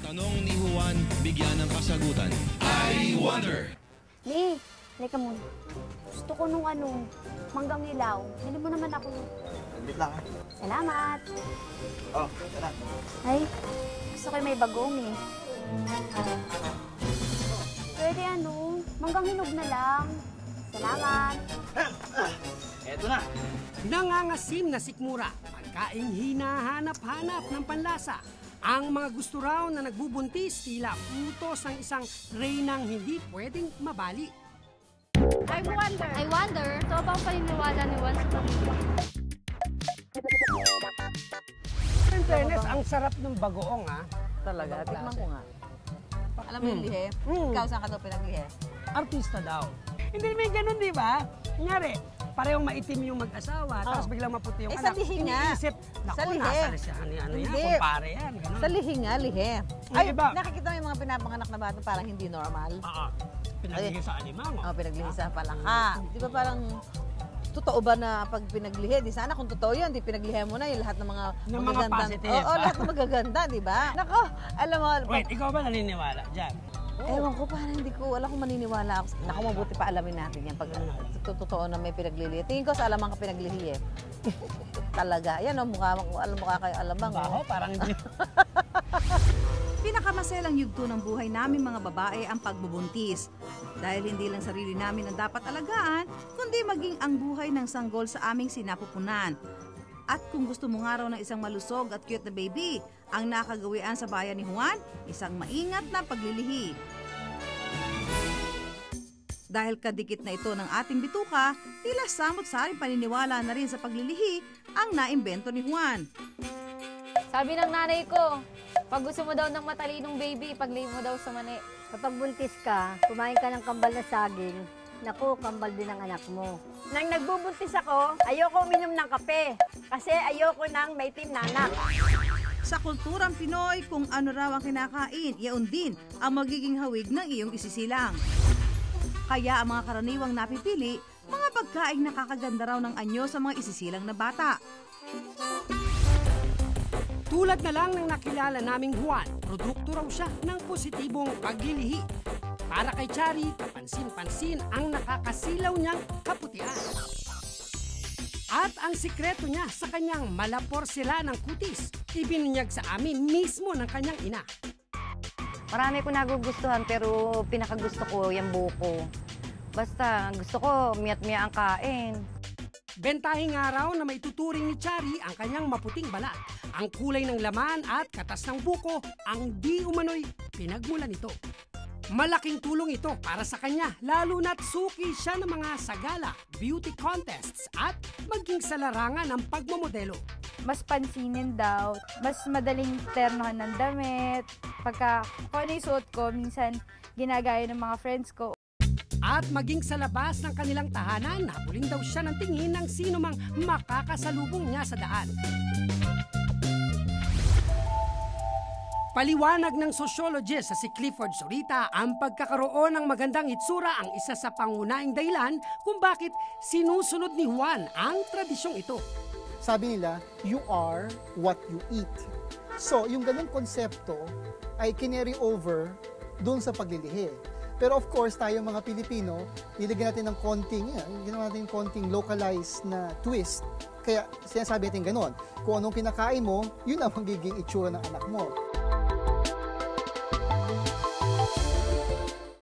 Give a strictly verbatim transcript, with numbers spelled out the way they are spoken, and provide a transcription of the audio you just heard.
Tanong ni Juan, bigyan ng kasagutan. I wonder. Lee, leka muna. Gusto ko nung ano, manggang ilaw. Bili mo naman ako. Wait lang ha. Salamat. Oh, tara. Ay, gusto ko may bagong eh. Pwede ano, manggang hinog na lang. Salamat. Eto na. Nangangasim na sikmura, pagkaing hinahanap-hanap ng panlasa. Ang mga gusto raw na nagbubuntis tila utos ng isang reynang hindi pwedeng mabali. I wonder. I wonder. Ito ba ang paniniwala ni Juan sa pamilya? In fairness, ang sarap ng bagoong ha. Talaga, tikman ko nga. Alam mo yung Mm. lihe? Mm. Ikaw saan ka daw pinaglihe? Artista daw. Hindi may ganun, di ba? Kunyari, parehong maitim yung mag-asawa, tapos biglang maputi yung Eh, sa anak. lihi nga. Iniisip, naku, Sa lihi. nasa siya, ano, ano yan, Hindi. kumpare yan, ganun. Sa lihe nga, lihe. Yung Ay, iba. nakikita mo yung mga pinapanganak na bata parang hindi normal. Oo. Pinaglihi sa alimango. Oh, pinaglihi sa palaka. Di ba parang, totoo ba na pag pinaglihi, di sana kung totoo yun, di pinaglihi mo na yung lahat ng mga Ng mga magagandang- positive. Oo, lahat ng magaganda, di ba? Nako, alam mo, Wait, ikaw ba naniniwala dyan? ewan ko, parang hindi ko, wala kong maniniwala ako. Naku, mabuti pa alamin natin yan pag totoo na may pinaglilihi. Tingin ko sa alamang ka pinaglihi eh. Talaga. Yan o, mukha, alam mukha kayo alamang. Baho, Oh. parang hindi. Pinakamaselang yugto ng buhay namin mga babae ang pagbubuntis. Dahil hindi lang sarili namin ang dapat alagaan, kundi maging ang buhay ng sanggol sa aming sinapupunan. At kung gusto mo nga raw ng isang malusog at cute na baby, ang nakagawian sa bayan ni Juan, isang maingat na paglilihi. Dahil kadikit na ito ng ating bituka, tila samot-saring paniniwala na rin sa paglilihi ang naimbento ni Juan. Sabi ng nanay ko, pag gusto mo daw ng matalinong baby, ipaglihi mo daw sa mani. Kapag buntis ka, kumain ka ng kambal na saging, naku, kambal din ang anak mo. Nang nagbubuntis ako, ayoko uminom ng kape kasi ayoko ng maitim na anak. Sa kulturang Pinoy, kung ano raw ang kinakain, iyon din ang magiging hawig ng iyong isisilang. Kaya ang mga karaniwang napipili, mga pagkaing nakakaganda raw ng anyo sa mga isisilang na bata. Tulad na lang ng nakilala naming Juan, produkto raw siya ng positibong paglilihi. Para kay Chari, kapansin-pansin ang nakakasilaw niyang kaputian. At ang sikreto niya sa kanyang malaporselanang kutis, ibinunyag sa amin mismo ng kanyang ina. Marami ko nagugustuhan pero pinakagusto ko yung buko. Basta gusto ko miyat-miya ang kain. Bentahing araw na maituturing ni Chari ang kanyang maputing balat. Ang kulay ng laman at katas ng buko ang di umano'y pinagmulan nito. Malaking tulong ito para sa kanya, lalo na't suki siya ng mga sagala, beauty contests at maging sa larangan ng pagmamodelo. Mas pansinin daw, mas madaling ternohan ng damit. Pagka kung ano yung suot ko, minsan ginagaya ng mga friends ko. At maging sa labas ng kanilang tahanan, napuling daw siya ng tingin ng sino mang makakasalubong niya sa daan. Paliwanag ng sociologist sa si Clifford Zurita, ang pagkakaroon ng magandang itsura ang isa sa pangunahing dahilan kung bakit sinusunod ni Juan ang tradisyong ito. Sabi nila, you are what you eat. So, yung ganung konsepto ay kinary over doon sa paglilihi. Pero of course, tayo mga Pilipino, nilagyan natin ng konting, yan, ginawa natin konting localized na twist. Kaya sinasabi natin ganon, kung anong kinakain mo, yun ang magiging itsura ng anak mo.